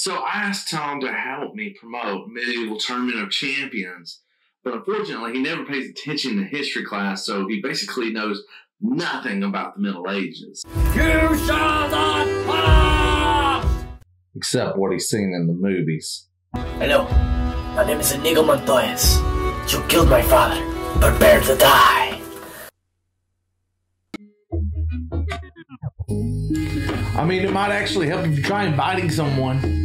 So I asked Tom to help me promote Medieval Tournament of Champions, but unfortunately he never pays attention to history class, so he basically knows nothing about the Middle Ages. You shall not pass! Except what he's seen in the movies. Hello, my name is Inigo Montoyas. You killed my father. Prepare to die. I mean, it might actually help if you try inviting someone.